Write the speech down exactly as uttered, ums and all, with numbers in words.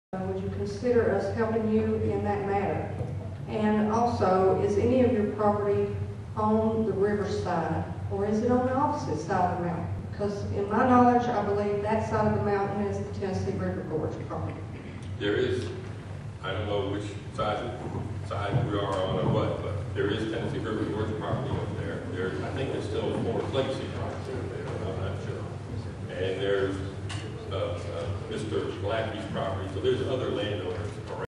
Would you consider us helping you in that matter? And also, is any of your property on the riverside, or is it on the opposite side of the mountain? Because in my knowledge, I believe that side of the mountain is the Tennessee River Gorge property. There is, I don't know which side, side we are on or what, but there is Tennessee River Gorge property up there. There, I think there's still Forest Legacy property up there, I'm not sure. And there's uh, uh, Mister Blackie's property, so there's other landowners